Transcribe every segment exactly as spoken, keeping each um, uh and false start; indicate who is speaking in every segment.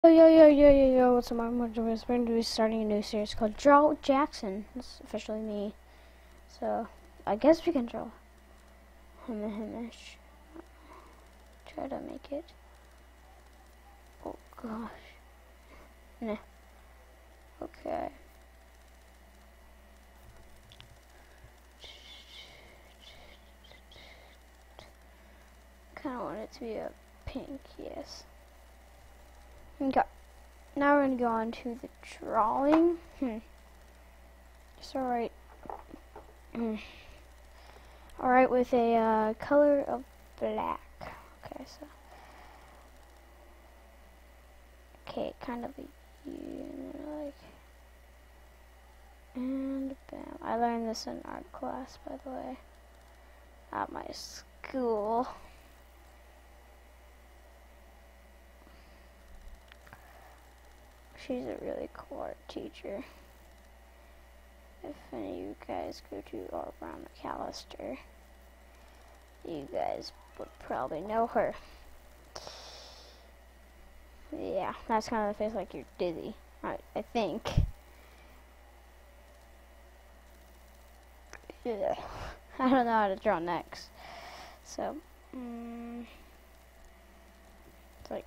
Speaker 1: Yo, yo, yo, yo, yo, yo, what's up, I'm Martin. We're going to be starting a new series called Draw Jackson. That's officially me. So, I guess we can draw him himish. Try to make it. Oh, gosh. Nah. Okay. Kind of want it to be a pink, yes. Okay. Now we're going to go on to the drawing. Hmm. It's alright. Hmm. Alright, with a uh, color of black. Okay, so. Okay, kind of a you know, like. And bam. I learned this in art class, by the way. At my school. She's a really cool art teacher. If any of you guys go to Art Brown McAllister, you guys would probably know her. Yeah, that's kind of the face like you're dizzy, I, I think. Yeah. I don't know how to draw next. So, um, it's like,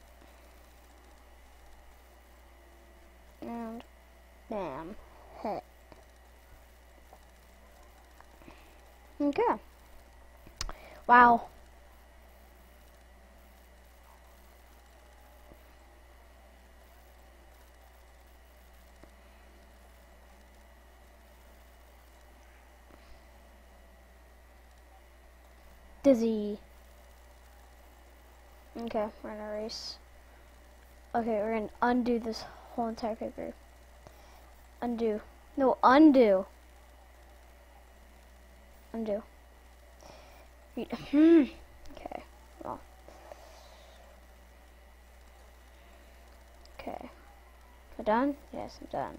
Speaker 1: and bam. Hit. Okay. Wow. Dizzy. Okay, we're gonna erase. Okay, we're gonna undo this whole entire paper. Undo. No, undo. Undo. Hmm. Okay. Well. Okay. Am I done? Yes, I'm done.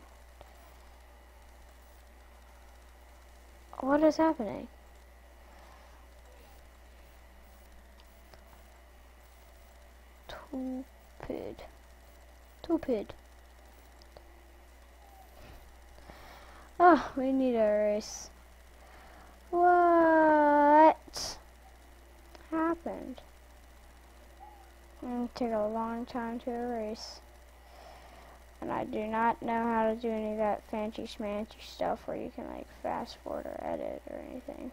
Speaker 1: What is happening? Stupid. Stupid. Oh, we need to erase. What happened? It took a long time to erase. And I do not know how to do any of that fancy schmancy stuff where you can like fast forward or edit or anything.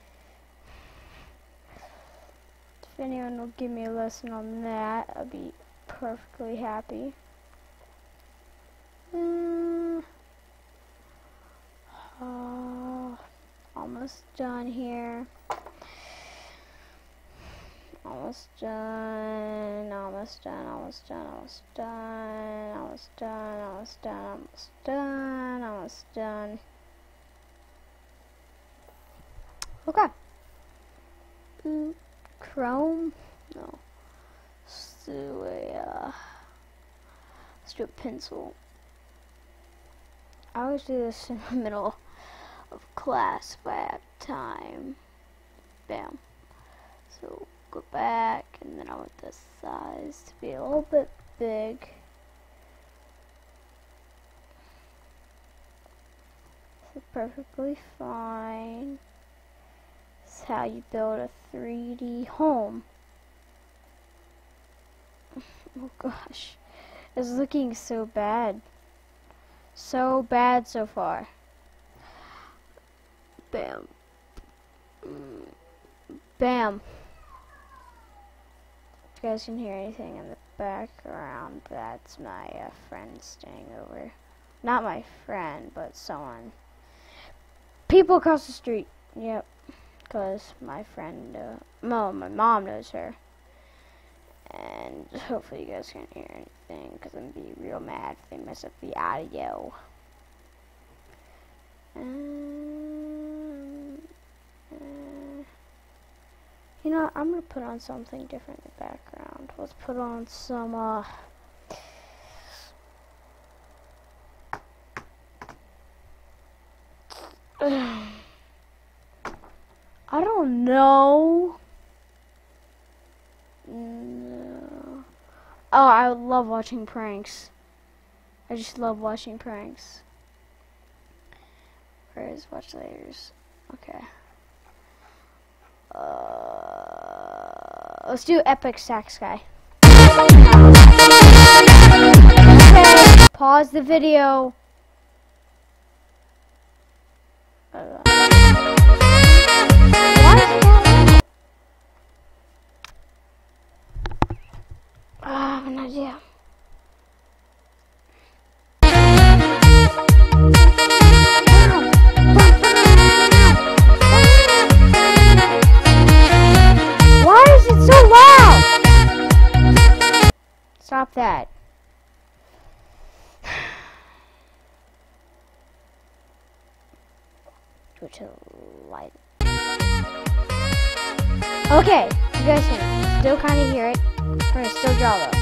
Speaker 1: If anyone will give me a lesson on that, I'll be perfectly happy. Mm. Oh, almost done here. Almost done, almost done, almost done, almost done, almost done, almost done, almost done, almost done. Okay. Mm, Chrome? No. Let's do a, uh, let's do a pencil. I always do this in the middle of class if I have time. Bam. So, go back, and then I want the size to be a little bit big. So perfectly fine. This is how you build a three D home. Oh gosh, it's looking so bad. So bad so far. Bam. Bam. If you guys can hear anything in the background, that's my uh, friend staying over. Not my friend, but someone. People across the street. Yep. Because my friend, uh, well, my mom knows her. And hopefully you guys can't hear anything, because I'm going to be real mad if they mess up the audio. Um, uh, you know, I'm going to put on something different in the background. Let's put on some, uh... I don't know. No. Oh, I love watching pranks. I just love watching pranks. Where is watch laters? Okay. Uh, let's do epic sax guy. Okay, pause the video. Uh, why is it not? Ah, I have an idea. Why is it so loud? Stop that. Switch to light. Okay, you guys can still kind of hear it. We're gonna still draw though.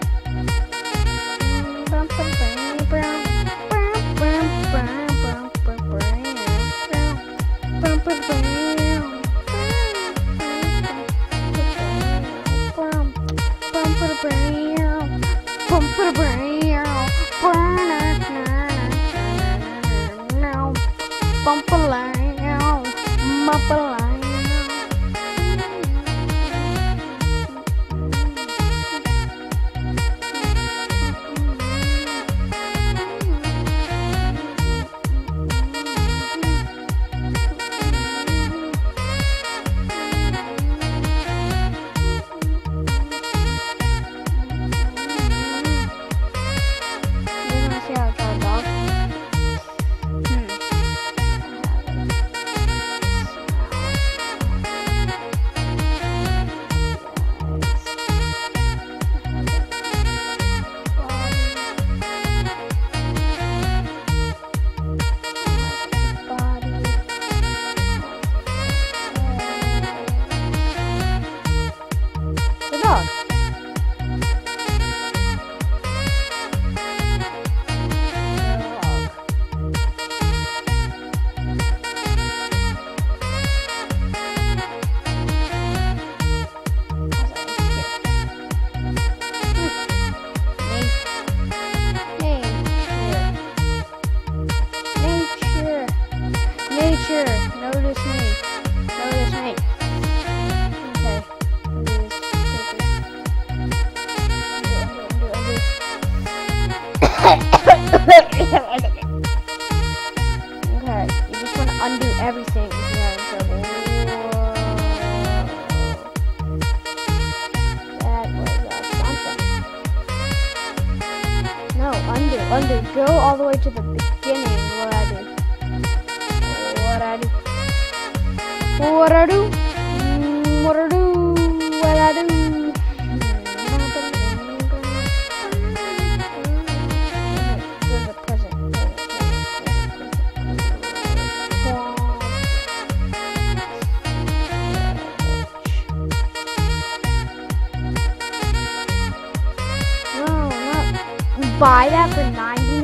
Speaker 1: Okay, you just want to undo everything if you're having trouble. Whoa. That was uh, something. No, undo, undo. Go all the way to the beginning. What I do? What I do? What I do? What I do? What I do? Buy that for ninety